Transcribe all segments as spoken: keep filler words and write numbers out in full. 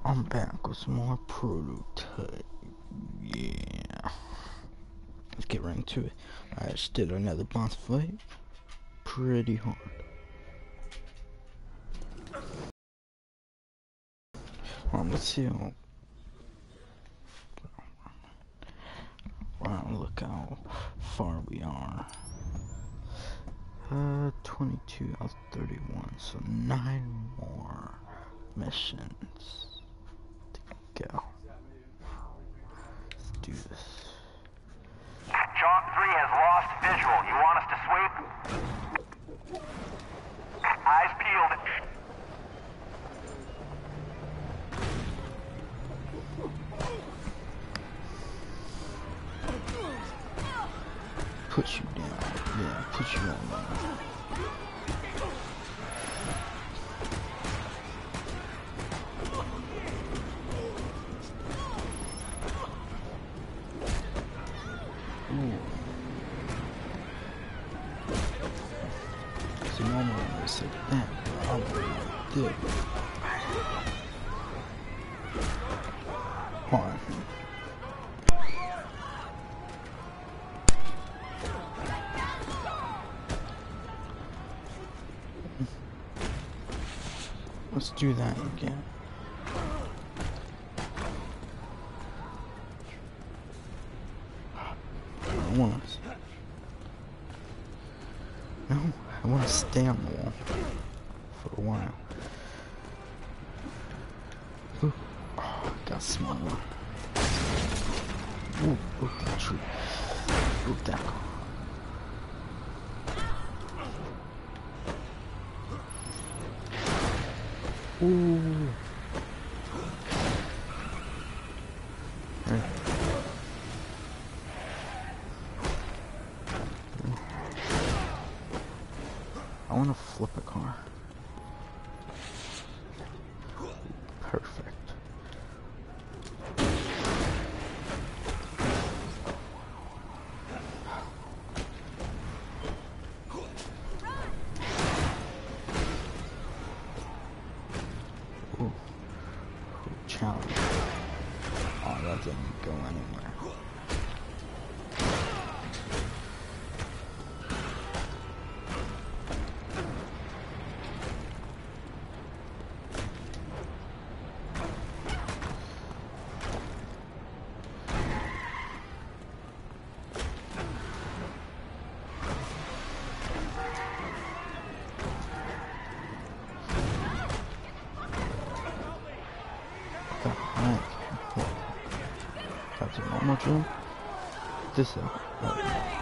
I'm back with some more Prototype. Yeah. Let's get right into it. I just did another boss fight. Pretty hard. Um, let's see how... Wow, look how far we are. Uh, twenty-two out of thirty-one, so nine more missions to go. Let's do this. Chalk three has lost visual. You want us to sweep? Eyes peeled. Put you down. Yeah, put you on there. So normally when it's like that, I'm like this. Hold on. Let's do that again. I want to. No, I want to stay on the wall for a while. Ooh. Oh, I got smaller. Ooh, look at that tree. Look at that. Ooh. Right. I want to flip a car. Perfect. Ooh. Ooh, challenge. Oh, that didn't go anywhere. The heck? That's a normal jump? This is a uh,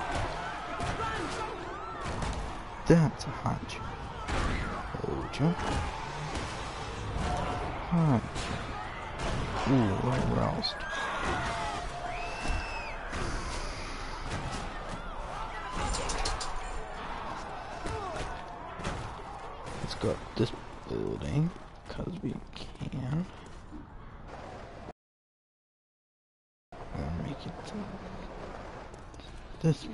that's a high jump. Low jump. High jump. Ooh, we're roused. Let's go up this building, cause we can. And make it to this.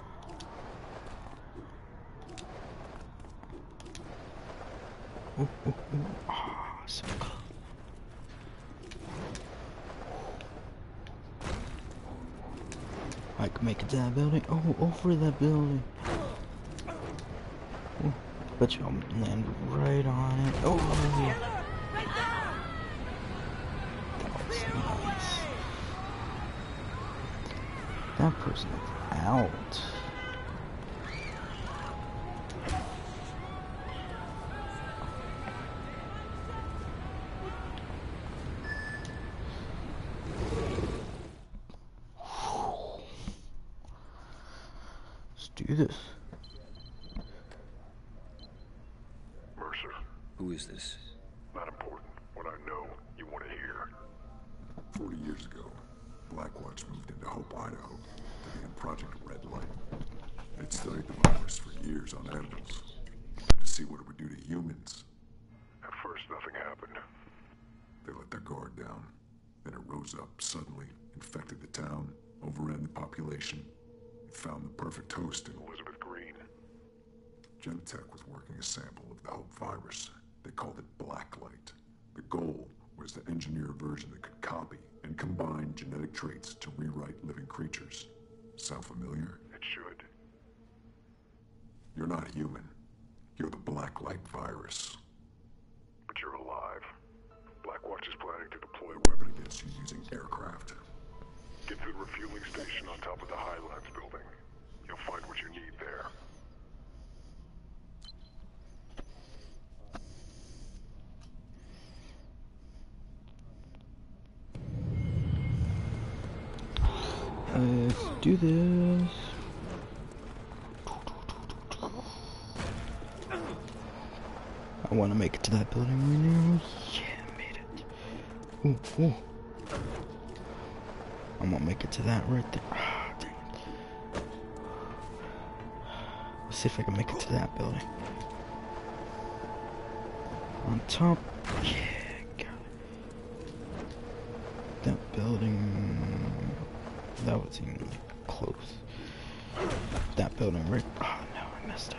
Ooh, ooh, ooh. Ah, so close. I can make it to that building. Oh, over that building. Ooh, bet you I'll land right on it. Oh, that's nice. That person is out. Let's do this. Mercer. Who is this? Not important. What I know, you want to hear. Forty years ago, Blackwatch moved into Hope, Idaho, to begin Project Red Light. They'd studied the virus for years on animals, to see what it would do to humans. At first, nothing happened. They let their guard down. Then it rose up suddenly, infected the town, overran the population, and found the perfect host in Elizabeth Green. Genentech was working a sample of the Hope virus. They called it Blacklight. The goal was was to engineer a version that could copy and combine genetic traits to rewrite living creatures. Sound familiar? It should. You're not human. You're the Blacklight virus. But you're alive. Blackwatch is planning to deploy Weapon weapons. against you using aircraft. Get to the refueling station on top of the Highlands building. You'll find what you need there. Let's do this. I want to make it to that building right now. Yeah, made it. Ooh, ooh. I'm gonna make it to that right there. Ah, dang it. Let's see if I can make it to that building. On top. Yeah, got it. That building. That was even close. That building right. Oh no, I messed up.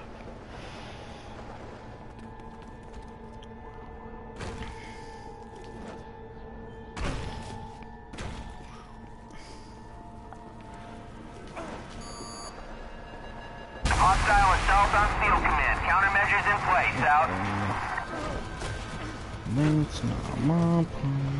Hostile assault on Steel Command. Countermeasures in place, out. That's not my plan.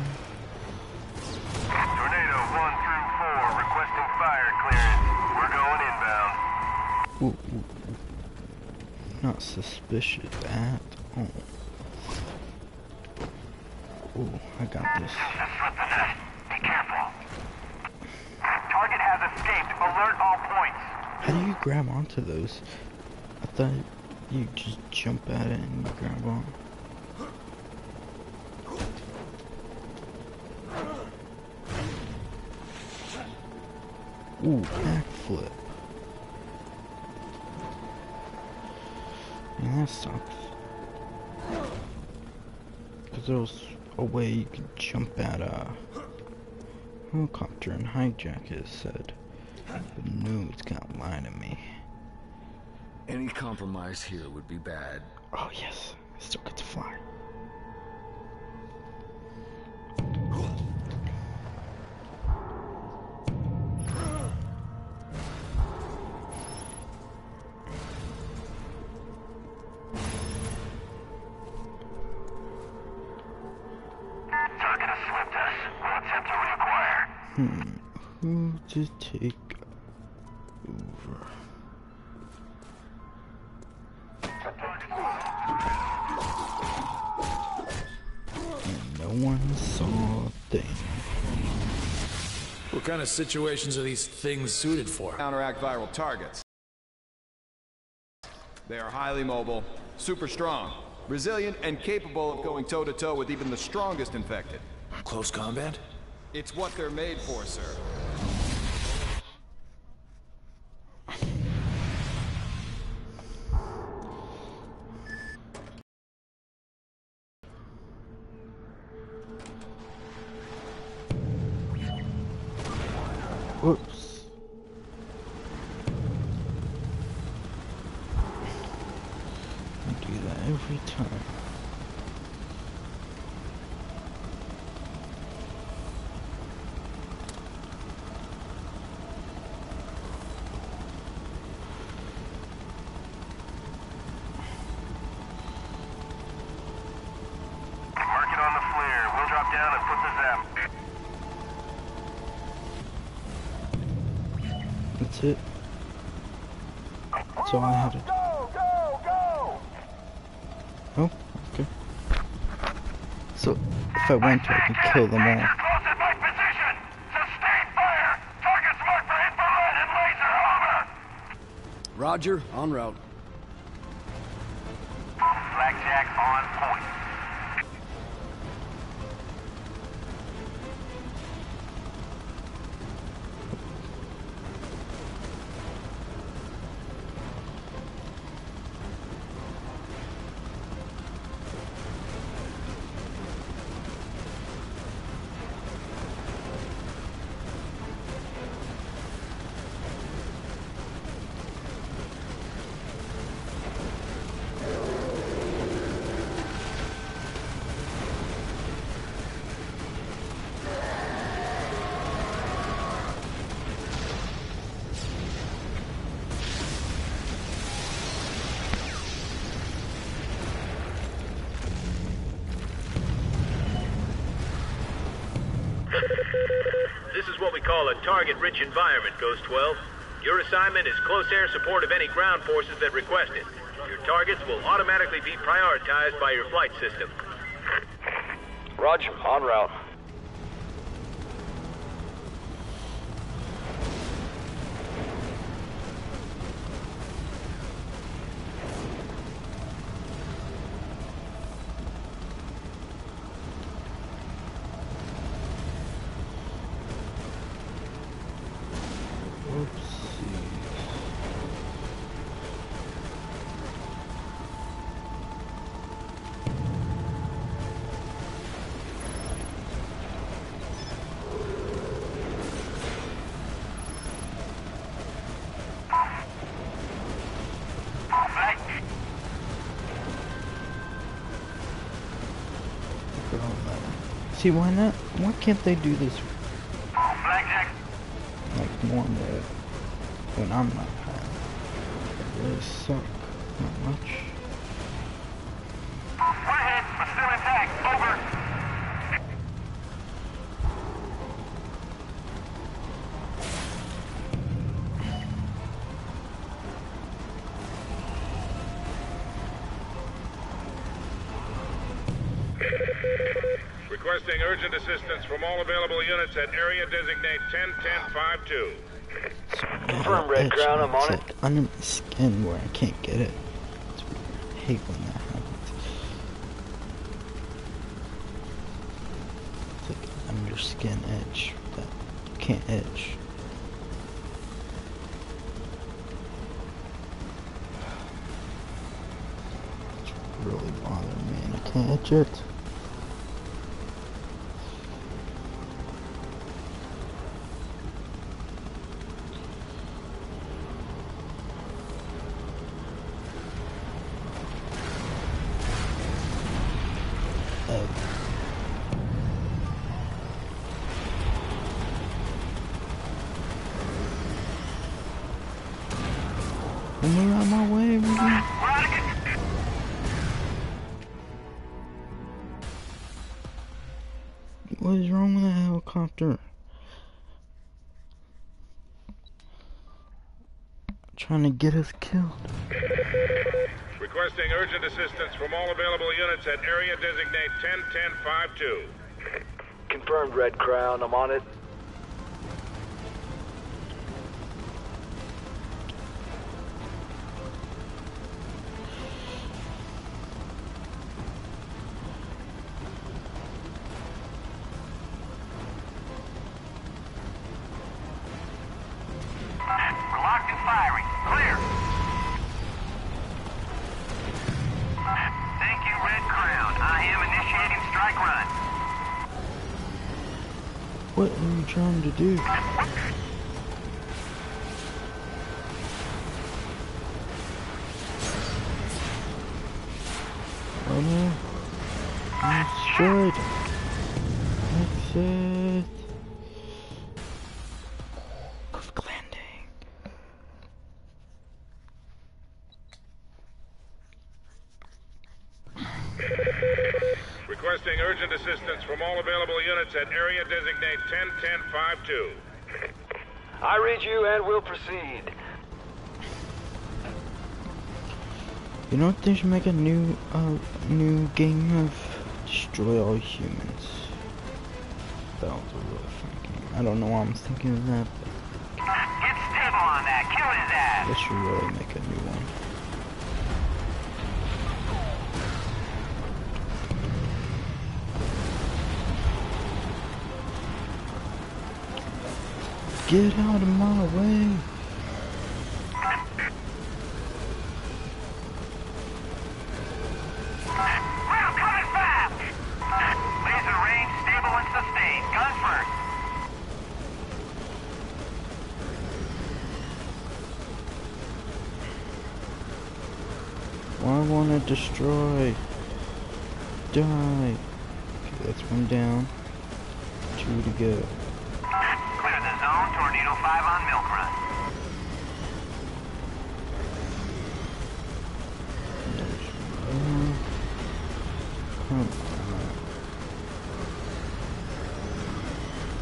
Tornado one through four, requesting fire clearance. We're going inbound. Ooh, ooh, ooh. Not suspicious at all. Ooh, I got this. Be careful. Target has escaped. Alert all points. How do you grab onto those? I thought you just jump at it and you grab on. Ooh, backflip. Man, that sucks. Cause there was a way you could jump at a helicopter and hijack it, said. But no, it's gonna lie to me. Any compromise here would be bad. Oh yes, I still get to fly. Target has slipped us. We'll attempt to reacquire. Hmm, who to take over? And no one saw a thing. What kind of situations are these things suited for? Counteract viral targets. They are highly mobile, super strong, resilient, and capable of going toe-to-toe with even the strongest infected. Close combat? It's what they're made for, sir. Whoops. I do that every time. Mark it on the flare. We'll drop down and put the zap. That's it. That's all I had to do. Go, go, go! Oh, okay. So, if I want to, I can kill them all. Close at my position! Sustain fire! Target's marked for infrared and laser, over! Roger, en route. Blackjack on point. This is what we call a target-rich environment, Ghost twelve. Your assignment is close air support of any ground forces that request it. Your targets will automatically be prioritized by your flight system. Roger, en route. See, why not? Why can't they do this Blackjack. like normal when I'm not playing? It really suck. Not much. One ahead, but still intact. Over. Requesting urgent assistance from all available units at area designate ten ten five two. Confirm, Red Crown, I'm on it. Like under my skin where I can't get it. It's weird. I hate when that happens. It's like an under skin edge that you can't edge. It's really bothering me and I can't edge it. Move out my way, man. What is wrong with that helicopter? Trying to get us killed. Requesting urgent assistance from all available units at area designate ten ten five two. Confirmed, Red Crown, I'm on it. Locked and firing. Clear. Thank you, Red Crown. I am initiating strike run. What are you trying to do? Oh no. I'm destroyed. Exit. Quick landing. Requesting urgent assistance from all available units at area designate ten ten five two. I read you and will proceed. You know what? They should make a new, uh, new game of destroy all humans. That was a really fun game. I don't know why I'm thinking of that, but Get stable on that. Kill his ass. they should really make a new one. Get out of my way! We're coming fast. Laser range stable and sustained. Gun first. Well, I want to destroy. Die. Okay, that's one down. Two to go. Clear the zone. Tornado five on Milk Run. There's one. Come on.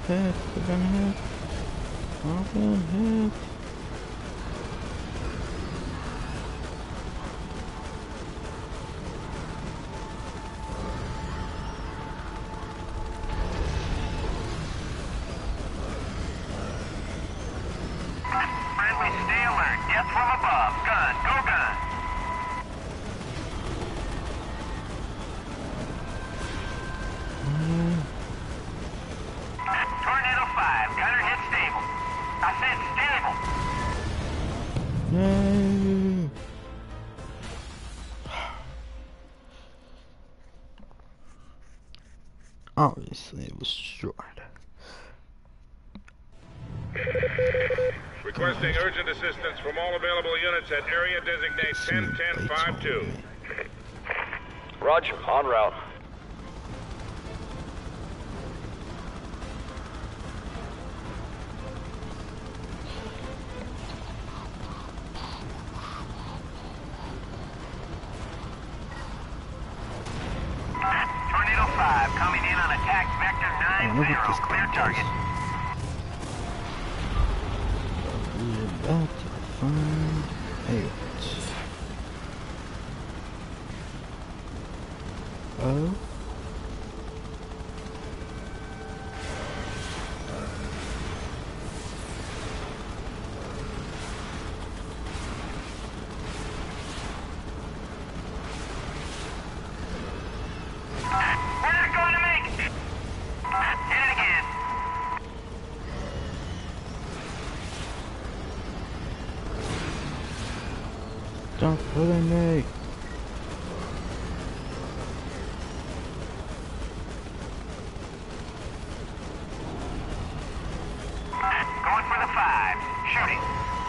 hit. We're gonna hit. I'm gonna hit. Friendly, stay alert. Death from above. Gun. Go gun. Tornado five. Gunner hit stable. I said stable. No. Obviously, it was short. Requesting urgent assistance from all available units at area designate ten ten five two. Roger, en route. Tornado five coming in on attack vector I nine wonder what zero. this Clear thing target. does. We're about to find out. Oh. We're not going to make it. Hit it again. Don't pull me. Going for the five. Shooting.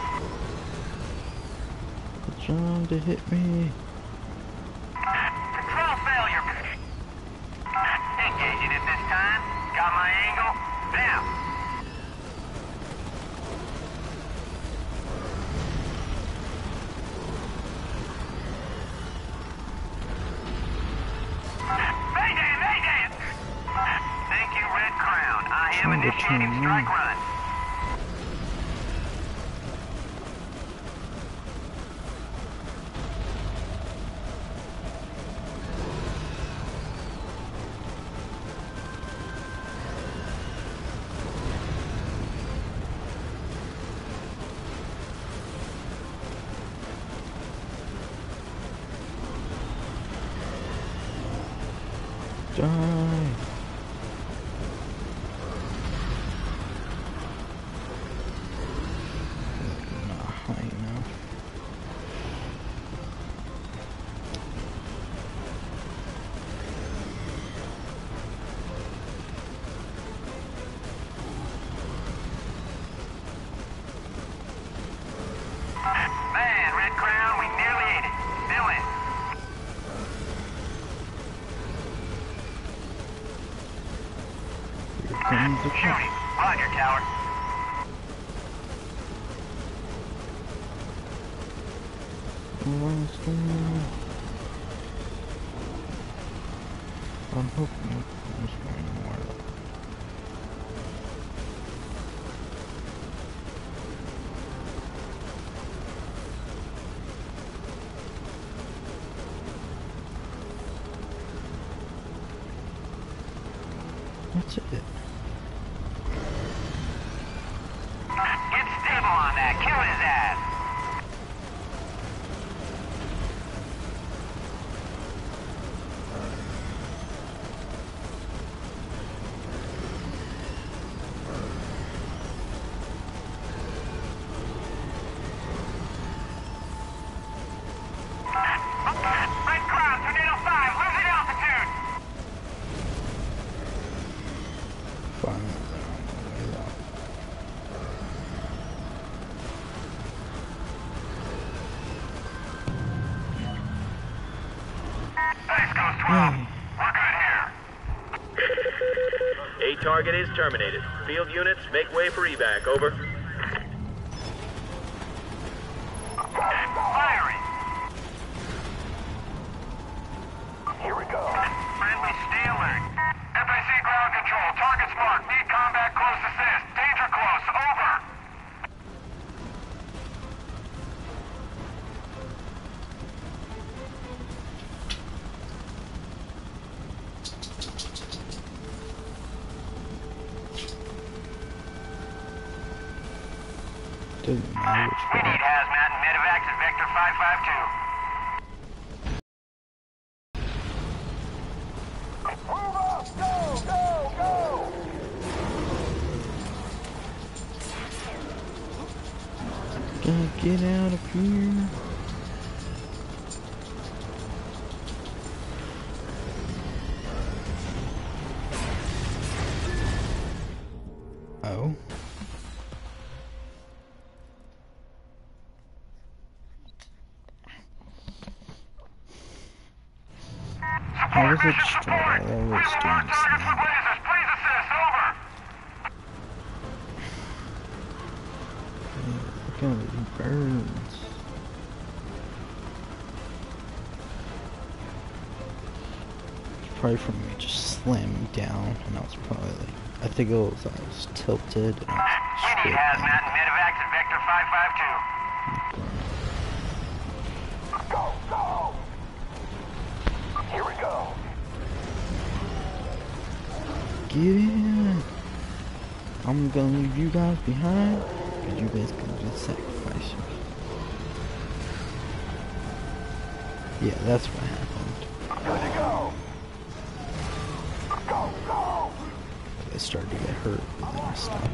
Trying to hit me. Control failure. Engaging it this time. Got my angle. Now. Mayday, mayday! Thank you, Red Crown. I am Trying to initiating turn strike around. run. Die. Not high enough. Man, Red Crown, we nearly ate it. Still in. Here comes the truck. Shooting. Roger, tower. What's going on? I'm hoping there's going more luck. That's it. Get stable on that. Kill his ass. Red Crown, Tornado five, losing altitude. Fine. Way up. Nice, Ghost twelve. We're good here. A target is terminated. Field units, make way for evac. Over. Firing. Here we go. Friendly, stay alert. F A C ground control. Targets marked. Need combat close Doesn't matter which We one. need hazmat and medevacs at Vector five five two. Move up! Go! Go! Go! Gotta get out of here. Oh. How was it straight? I was doing the same. Look at these birds. It's probably from me just slamming down, and I was probably like, I think it was I was tilted. And I was We need hazmat and medevacs at Vector five five two. Go! Go! Here we go. Get in! I'm gonna leave you guys behind, because you guys can just sacrifice me. Yeah, that's what happened. Good to go. Go! Go! I started to get hurt, but then I stopped.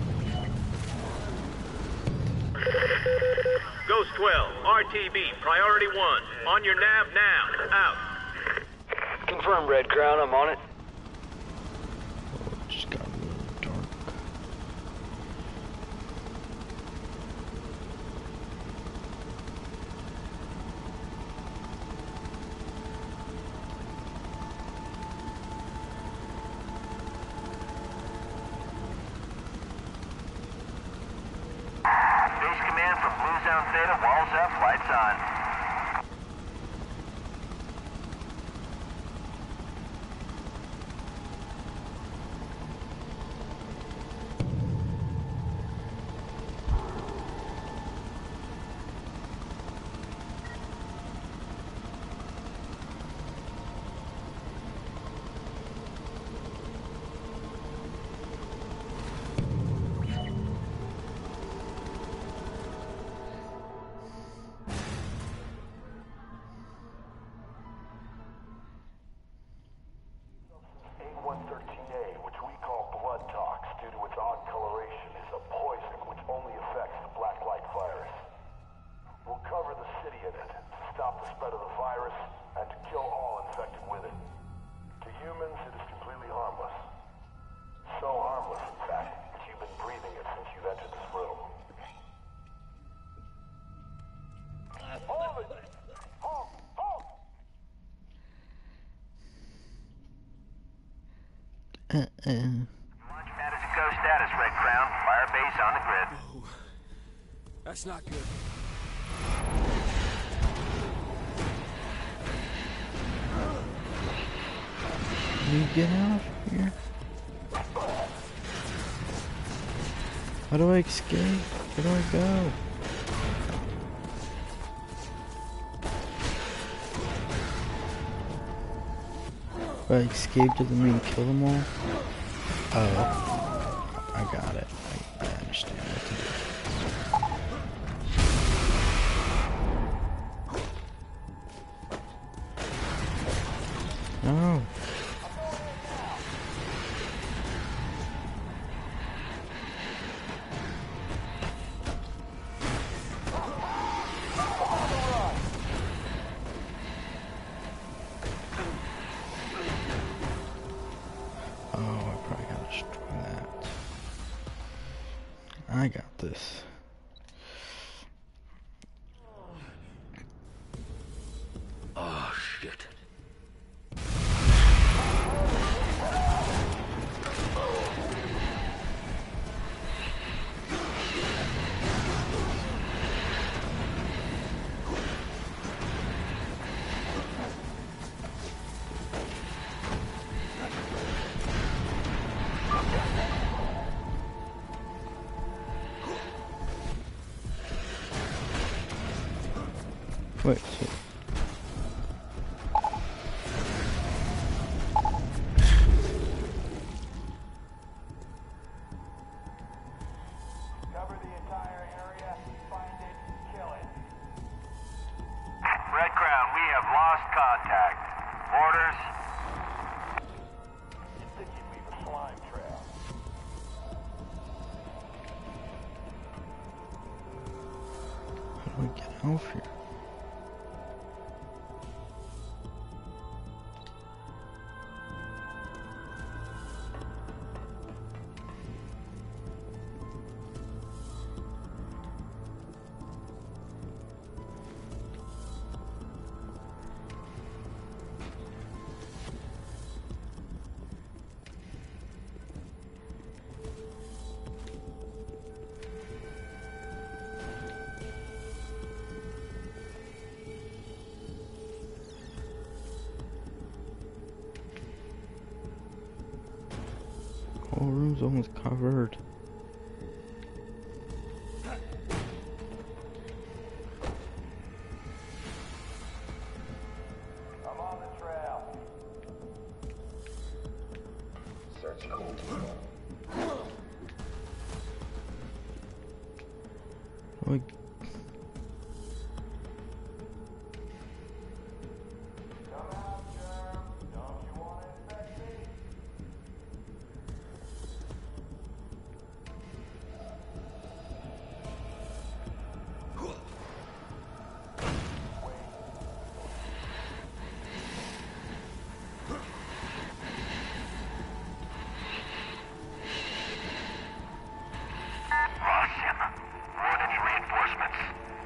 Ghost twelve, R T B, priority one. On your nav now. Out. Confirm, Red Crown. I'm on it. Oh, it just got really dark. Base command from Blue Zone Theta, walls up, lights on. A one thirteen A, which we call blood tox due to its odd coloration, is a poison which only affects the black light virus. We'll cover the city in it to stop the spread of the virus and to kill all infected with it. To humans, it is completely harmless. So harmless, in fact, that you've been breathing it since you've entered this room. Hold it! Hold! Hold! Uh-uh. Launch pad is a go status, Red Crown. Fire base on the grid. That's not good. Can you get out of here? How do I escape? Where do I go? If I escape, doesn't mean kill them all? Oh. I got it. I, I understand what to do. No. Oh, I probably gotta destroy that. I got this. Oh, shit. Wait, so Cover the entire area lost contact. Orders? You think you'd leave a slime trail? How do I get out of here? Whole room's almost covered. I'm on the trail. Search cold. Like, Come out, Germ. Don't you want to infect me? Lost him. Roonage reinforcements.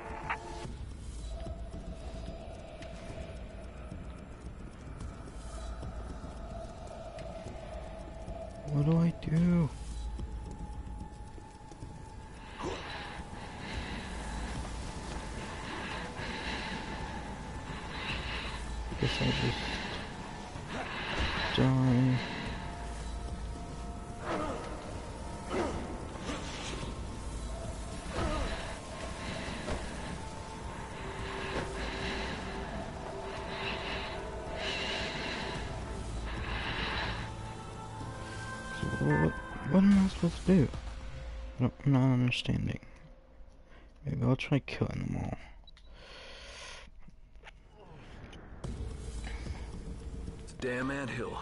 what do I do? Guess I'll just die. So what, what am I supposed to do? I don't, I'm not understanding. Maybe I'll try killing them all. It's a damn anthill.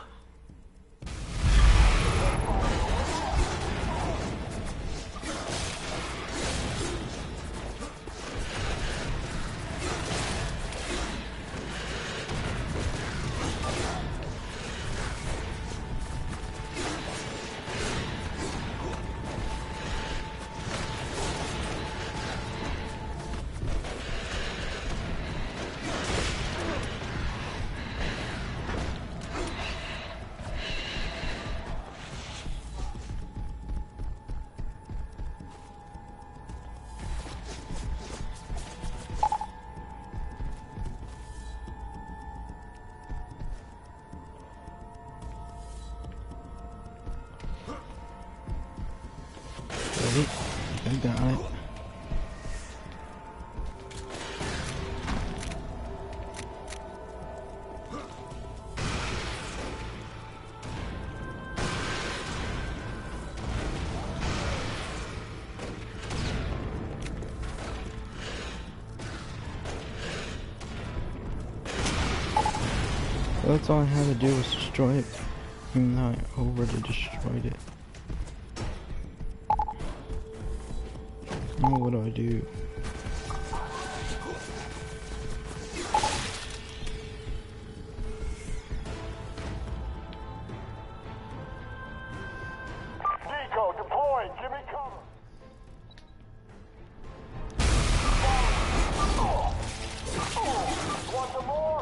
Ready? I got it. Well, that's all I had to do was destroy it. Even though I already destroyed it. Now what do I do? Nico, deploying. Give me cover. Want some more?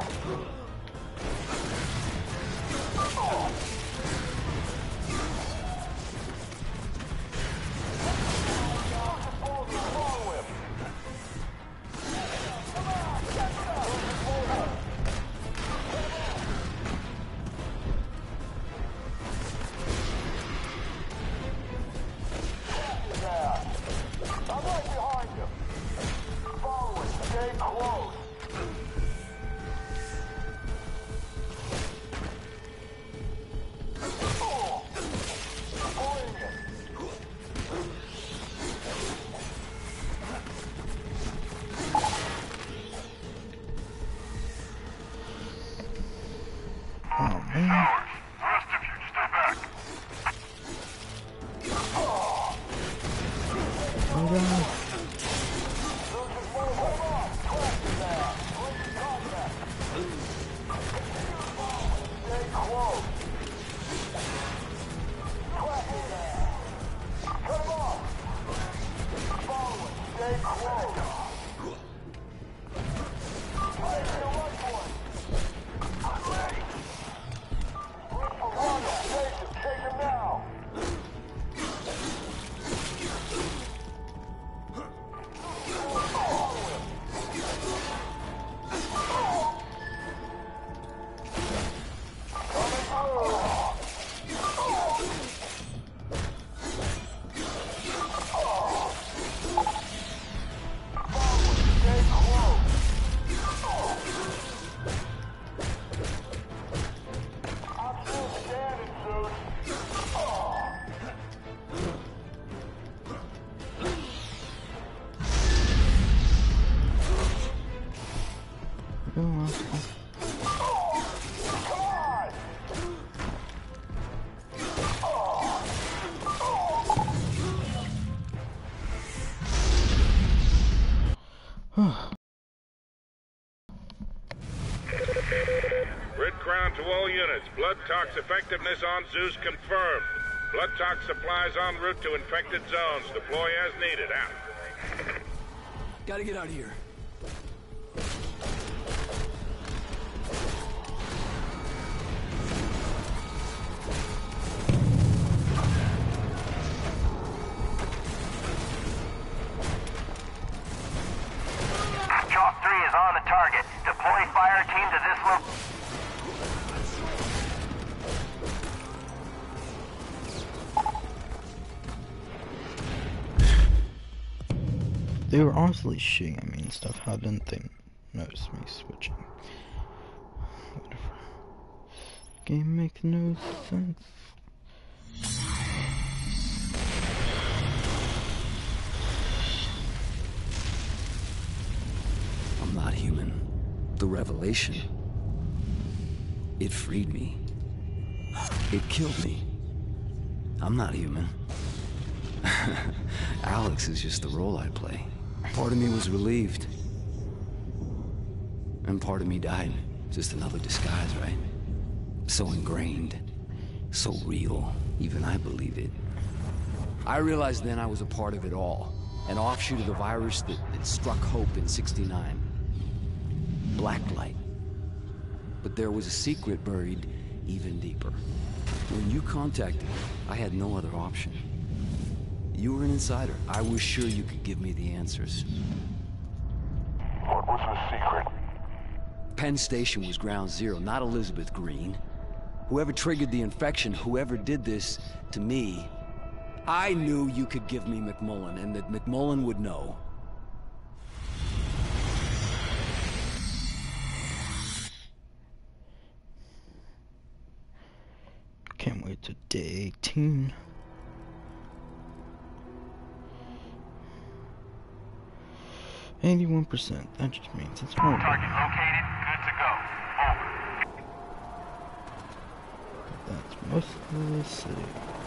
Follow him. God. Red Crown to all units. Blood tox effectiveness on Zeus confirmed. Blood tox supplies en route to infected zones. Deploy as needed. Out. Gotta get out of here. Chalk three is on the target. Deploy fire team to this location. They were honestly shooting at me and stuff. How didn't they notice me switching? Whatever. Game makes no sense. I'm not human. The revelation. It freed me. It killed me. I'm not human. Alex is just the role I play. Part of me was relieved. And part of me died. Just another disguise, right? So ingrained. So real. Even I believe it. I realized then I was a part of it all. An offshoot of the virus that, that struck Hope in sixty-nine. Blacklight. But there was a secret buried even deeper. When you contacted me, I had no other option. You were an insider. I was sure you could give me the answers. What was the secret? Penn Station was ground zero, not Elizabeth Green. Whoever triggered the infection, whoever did this to me, I knew you could give me McMullen, and that McMullen would know. Can't wait to day eighteen. eighty-one percent. That just means it's hard. Target located. Good to go. Over. That's most of the city.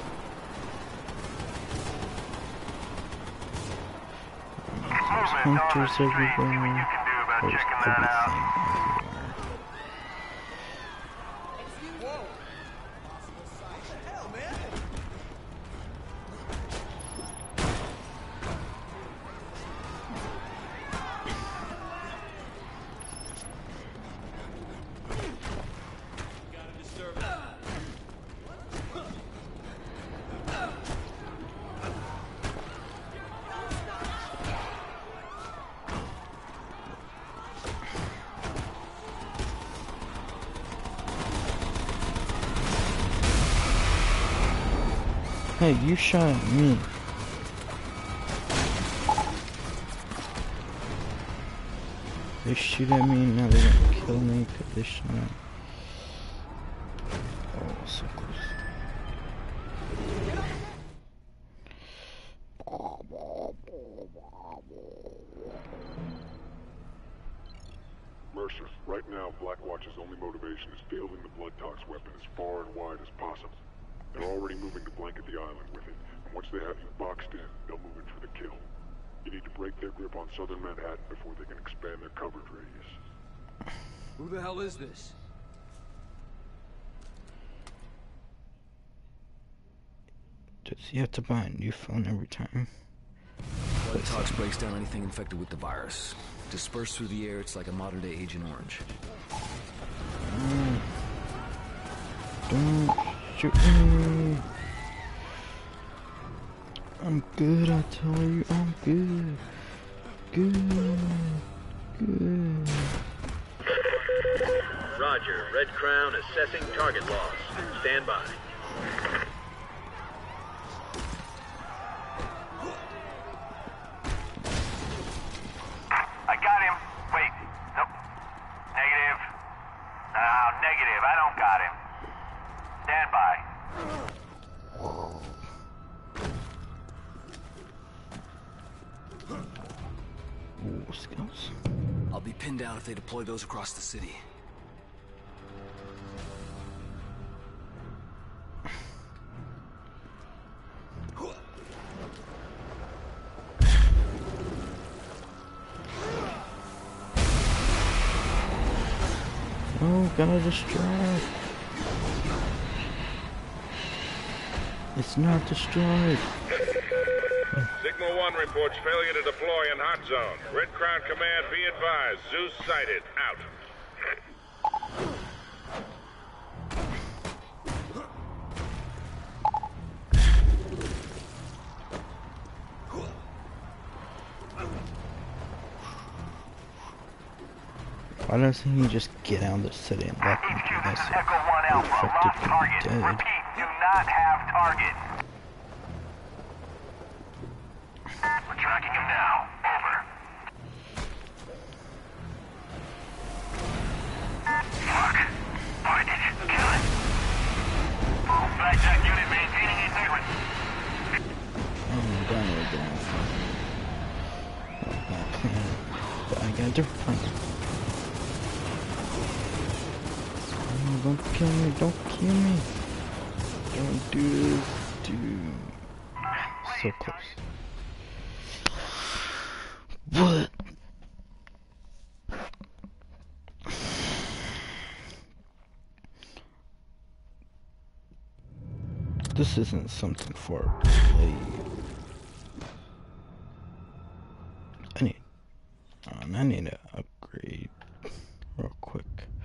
There's hunters everywhere. There's everything everywhere. Hey, you shot at me. They shoot at me and now they're gonna kill me because they shot at me. Oh, so close. Mercer, right now Blackwatch's only motivation is fielding the blood tox weapon as far and wide as possible. They're already moving to blanket the island with it, and once they have you boxed in, they'll move in for the kill. grip on southern Manhattan before they can expand their coverage radius. Who the hell is this? Does he have to buy a new phone every time? Blood Tox breaks down anything infected with the virus. Dispersed through the air, it's like a modern-day Agent Orange. Mm. Don't shoot me. I'm good, I tell you, I'm good. Good. Good. Roger. Red Crown assessing target loss. Stand by. I got him. Wait. Nope. Negative. No, negative. I don't got him. Stand by. Ooh, skills. I'll be pinned down if they deploy those across the city. Oh, gotta destroy. It's not destroyed. Sigma one reports failure to deploy in hot zone. Red Crown Command, be advised. Zeus sighted. Out. Why doesn't he just get out of the city and let them do this? Echo one Alpha. Lost target. Repeat, do not have target. We're tracking him now. Over. Fuck. Find it. Kill it. Blackjack unit maintaining integrity. I'm done with that. Oh, not plan. But I got a different plan. Oh, don't kill me, don't kill me. Don't do this, dude. So close. What? This isn't something for play. I need, um, I need to upgrade real quick.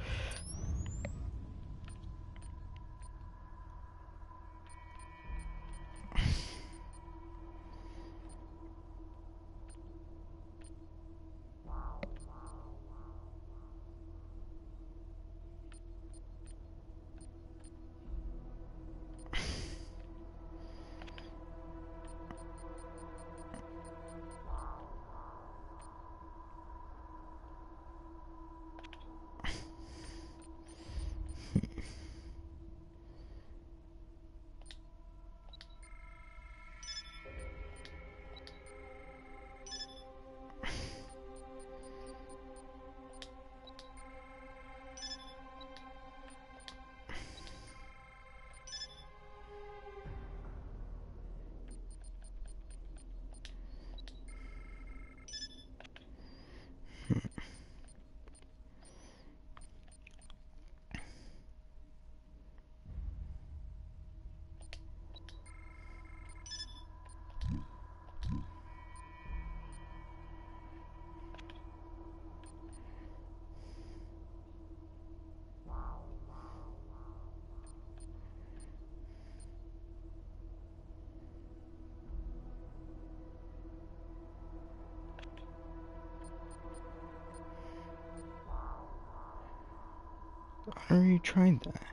I already tried that.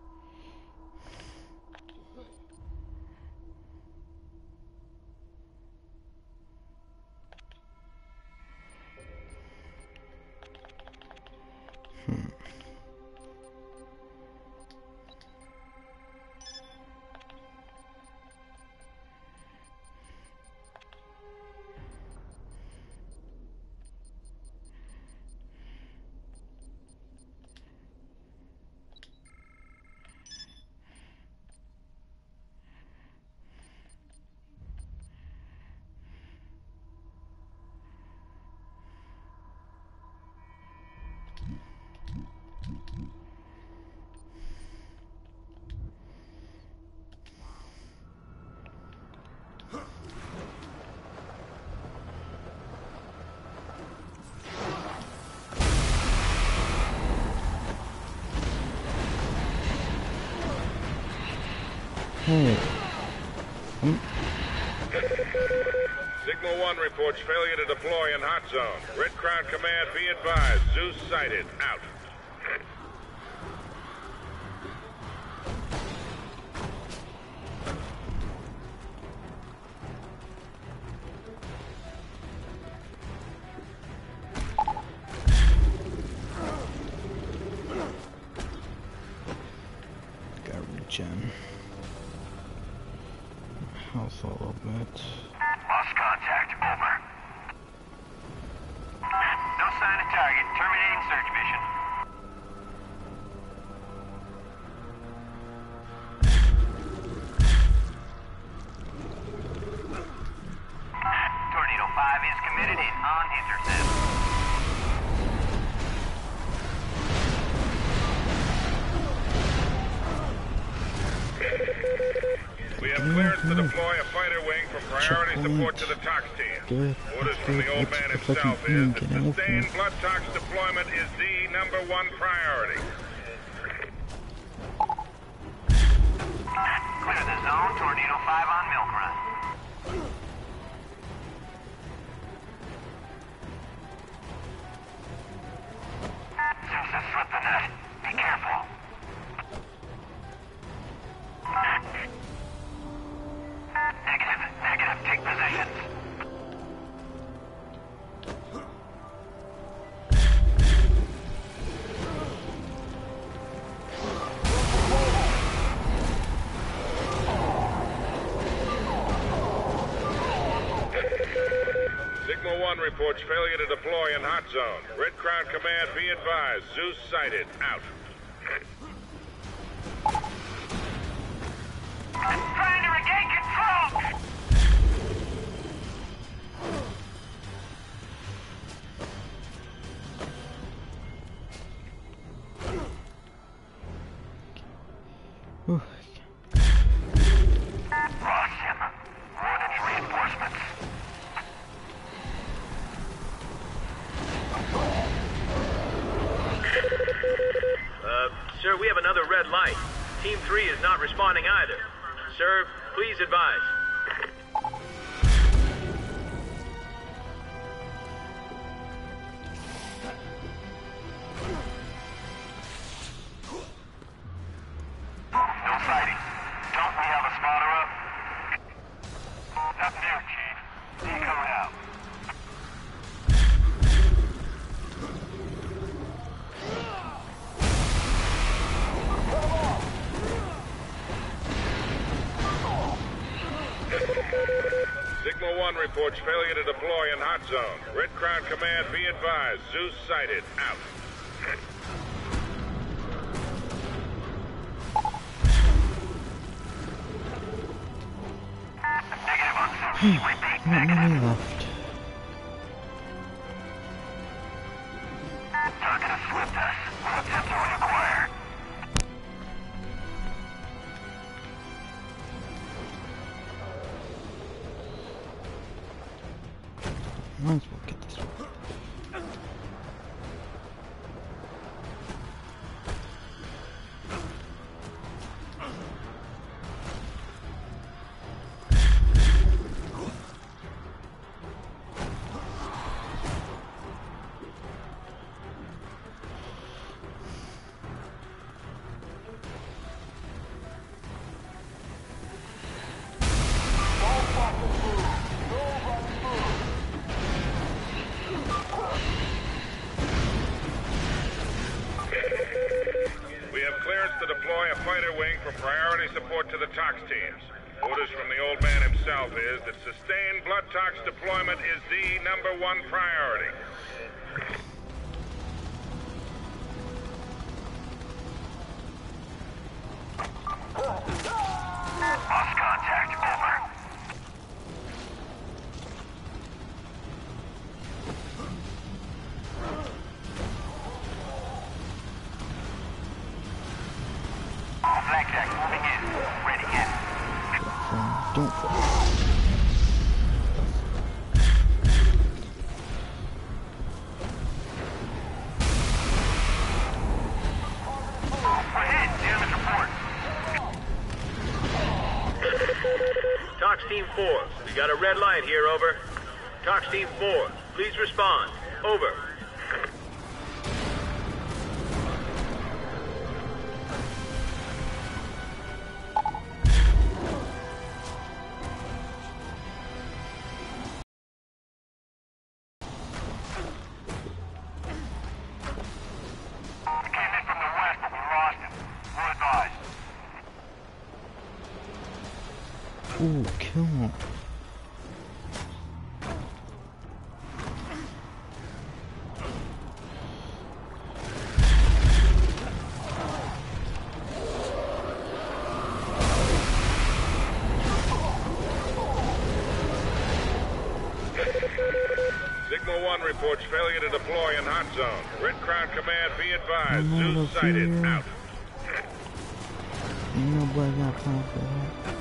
Hmm. Hey. Hmm? Signal one reports failure to deploy in hot zone. Red Crown Command, be advised. Zeus sighted. Out. Got regen. House a little bit. Lost contact. Over. No sign of target. Terminating search mission. Tornado five is committed and on intercept. We have clearance to deploy a fighter wing for priority support to the TOX team. Good. Orders from the old man himself is that sustained blood TOX deployment is the number one priority. Clear the zone. Tornado five on milk run. Zeus has slipped the net. Be careful. Negative. Negative. Take positions. Signal one reports failure to deploy in hot zone. Red Crown Command, be advised. Zeus sighted. Out. Trying to regain control! Whew. Lost him. Ronin reinforcements. Uh, sir, we have another red light. Team three is not responding either. Sir, please advise. No sighting. Don't we have a spotter up? Nothing there, Chief. Deco out. Signal one reports failure to deploy in hot zone. Red Crown Command, be advised. Zeus sighted. Out. Negative on Zeus. Repeat, Not many negative. left. Target has slipped us. We'll attempt to reacquire. Might as well get this one. We have clearance to deploy a fighter wing for priority support to the TOX teams. Orders from the old man himself is that sustained blood TOX deployment is the number one priority. Lost contact. Over. Flag deck moving in. Ready in. Don't fall. We're hit. Damage report. four, we got a red light here, over. Tox Team four, please respond. Over. Ooh, kill him. Sigma one reports failure to deploy in hot zone. Red Crown Command, be advised. I'm Zeus sighted. here. Out. Ain't nobody got time for that.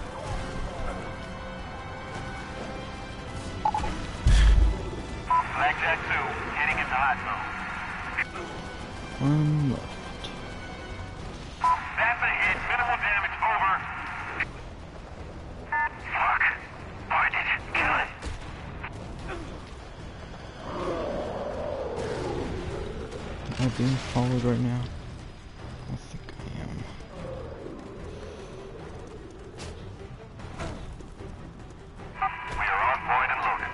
Blackjack two, heading into hot zone. One left. That's a hit, minimal damage, over. Fuck. Boy, did you kill it? Am I being followed right now? I think I am. We are on point and loaded.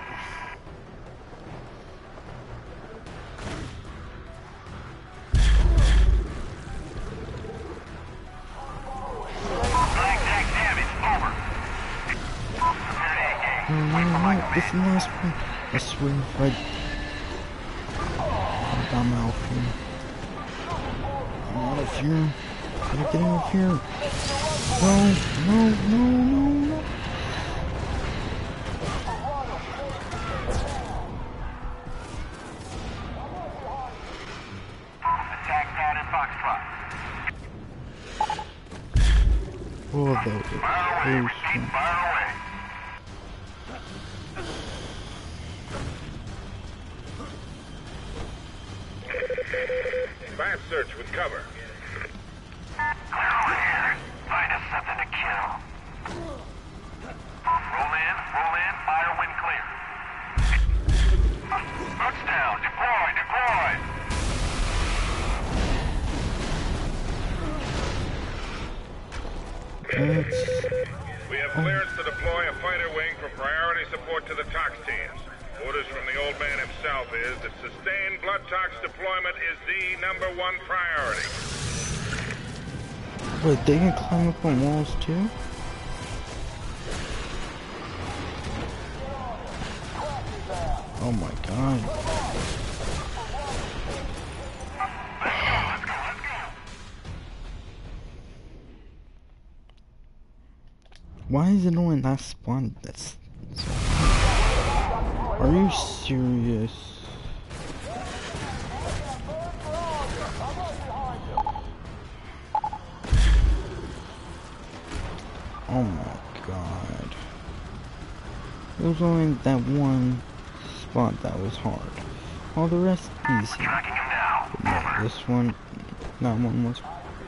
Blackjack damage, over. Oh no, no, this is the last one. I swear if I... I'm out of here. I'm out of here. Gotta get out of here. No, no, no, no, no. Attack pad and Foxtrot. Oh, that was a Fire away, close repeat, one. fire away. Fast search with cover. Clear over here. Find us something to kill. Roll in, roll in, fire when clear. Boots down, deploy, deploy. That's... We have clearance to deploy a fighter wing for priority support to the Tox teams. Orders from the old man himself is that sustained blood tox deployment is the number one priority. Wait, they can climb up on walls too? Oh my god. Why is it only that spawn that's so hard? Are you serious? Oh my god. It was only that one spot that was hard. All the rest easy. Tracking him down. But no, this one, that one was.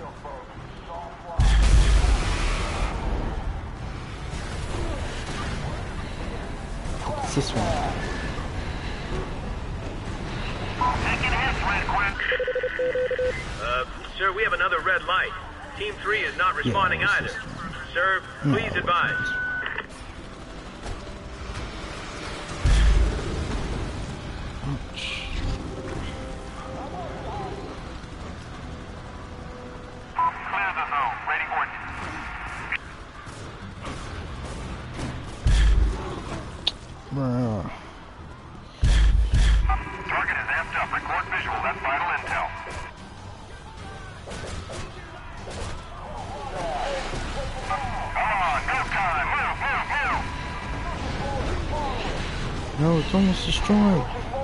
It's this one. Taking hits, Red Quinn. Uh, sir, we have another red light. Team three is not responding Yeah, either. this is- Sir, No, please advise. Ouch. Clear the zone. Ready ordnance. Bruh. Target is amped up. Record visual. That's vital intel. Come on, no time. Move, move, move. No, it's almost destroyed.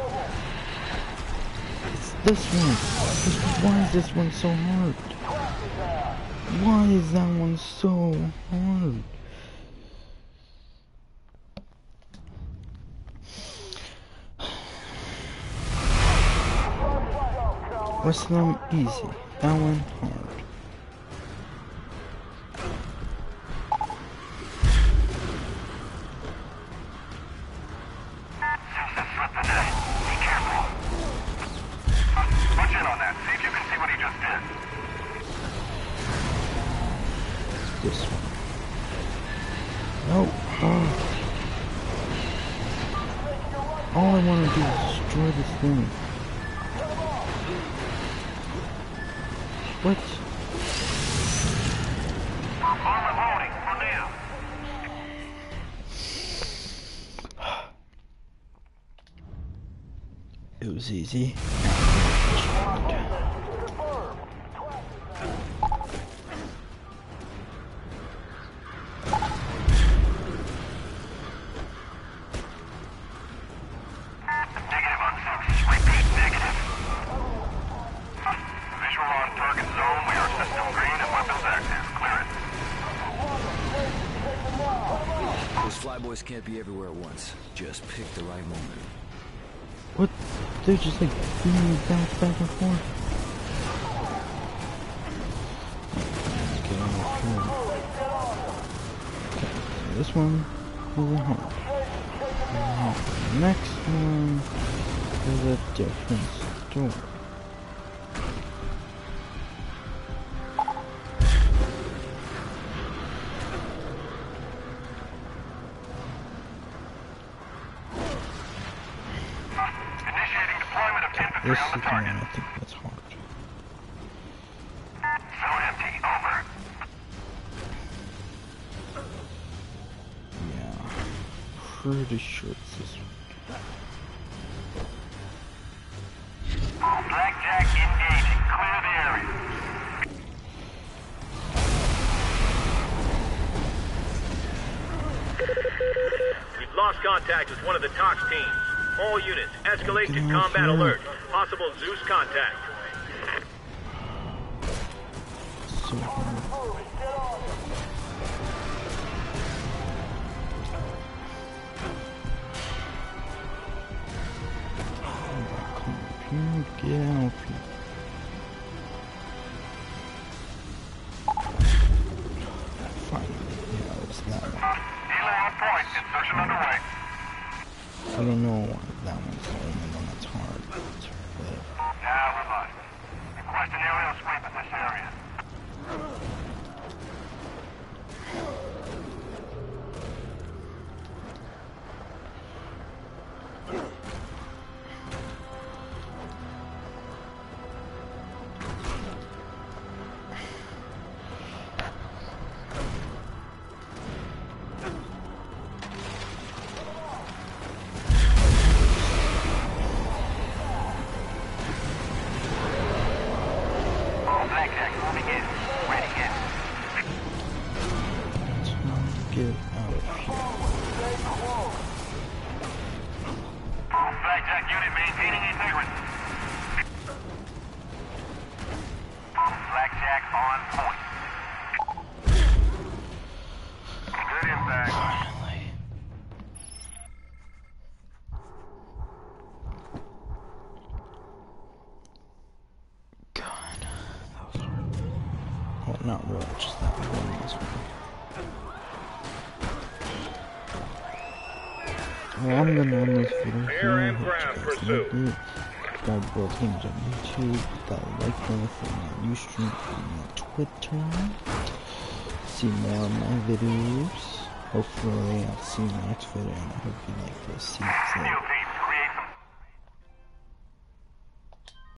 It's this one. This, why is this one so hard? Why is that one so hard? Rest of them easy. That one hard. in on that. See if you can see what he just did. This one. No. Oh. All I want to do is destroy this thing. What? Armor loading for now. It was easy. Flyboys can't be everywhere at once. Just pick the right moment. What? They're just like beaming back, back and forth. Let's get on the floor. Okay, so this one is a home. The next one is a different store. This is the one I think that's hard. So empty. Over. Yeah. Pretty sure it's this one. Blackjack engaging. Clear the area. We've lost contact with one of the Tox teams. All units, escalate to combat alert. Possible Zeus contact. So hard. Come up here, get out here. Finally, yeah, it's that one. Delay on point. Insertion underway. I don't know why that one's the only one that's hard. But now we must. Request an aerial sweep in this area. Get out of here. Blackjack unit maintaining integrity. Blackjack on point. Good impact. Finally. God, that was hard. Well, not really, just that one was hard. Well, I'm gonna end this video here. I hope you guys liked it. Subscribe to both games on YouTube. That like button for my Ustream and my Twitter. See more of my videos. Hopefully, I'll see you in the next video, and I hope you like this. See you later.